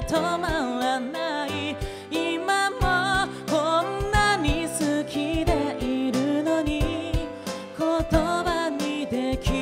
止まらない。今もこんなに好きでいるのに言葉にでき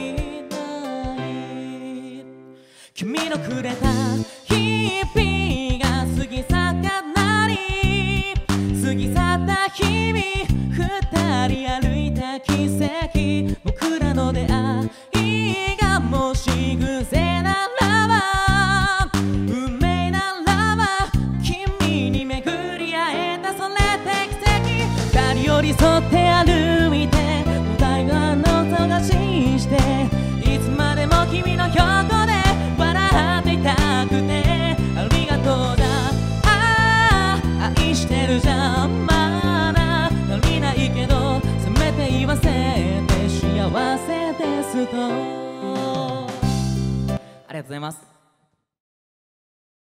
ない。君のくれた日々が過ぎ去ったなり、過ぎ去った日々、二人歩いた奇跡、僕らの出会いがもし偶然ならば、運命ならば、君に巡り会えたそれって奇跡。二人寄り添って歩いて、お互いの探しして、いつまでも君の横で笑っていたくて、ありがとうだ、ああ愛してるじゃん、まだ足りないけどせめて言わせて幸せですと。ありがとうございます。